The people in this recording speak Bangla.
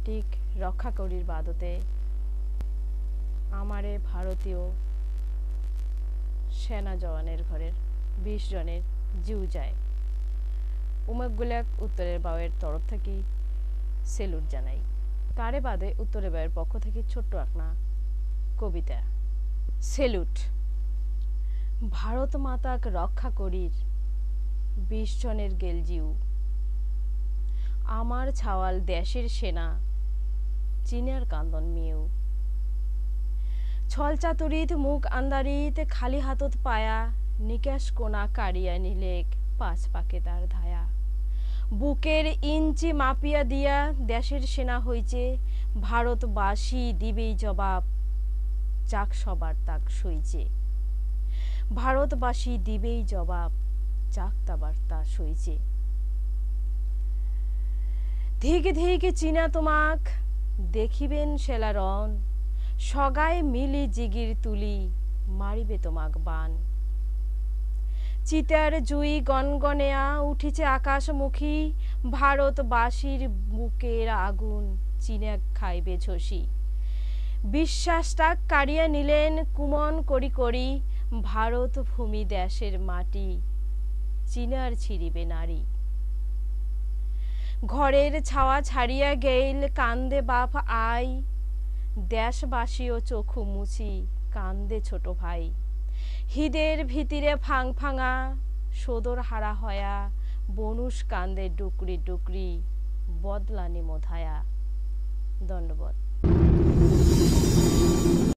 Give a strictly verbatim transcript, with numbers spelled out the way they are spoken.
মাটিক রক্ষা করির বাদতে আমারে ভারতীয় সেনা জওয়ানের ঘরের বিশ জনের জিউ যায় উমেকগুলাক উত্তরের বাউয়ের তরফ থেকে সেলুট জানাই। তারে বাদে উত্তরের বাউয়ের পক্ষ থেকে ছোট্ট একটা কবিতা। সেলুট। ভারত মাতাক রক্ষা করির বিশ জনের গেল জিউ, আমার ছাওয়াল দেশের সেনা চীনের কান্দন মিউ। ছলচাতুরিত মুখ আন্দারিত খালি হাতত পায়া নিকাশ কোনা কারিয়া নিলেক পাঁচ পাকে তার ধায়া। বুকের ইঞ্চি মাপিয়া দিয়া দেশের সেনা হইছে ভারতবাসী দিবেই জবাব যাক সবার তাক সইছে। ভারতবাসী দিবেই জবাব যাক তাবার তা সইছে। ধিক ধিক চীনা তোমাক দেখিবেন সেলা রন, সগায় মিলি জিগির তুলি মারিবে তোমাক বান। চিতার জুই গনগনেয়া উঠিছে আকাশমুখী, ভারতবাসীর বুকের আগুন চীনা খাইবে ঝসি। বিশ্বাসটা কাড়িয়া নিলেন কুমন করি করি, ভারত ভূমি দেশের মাটি চীনার ছিড়িবে নারী। ঘরের ছাওয়া ছাড়িয়া গেইল কান্দে বাপ আই, দেশবাসীও চোখু মুছি কান্দে ছোট ভাই। হৃদের ভিতরে ফাং ফাঙা সদর হারা হয়া, বনুষ কান্দে ডুকরি ডুকরি বদলানি মোধায়া। ধন্যবাদ।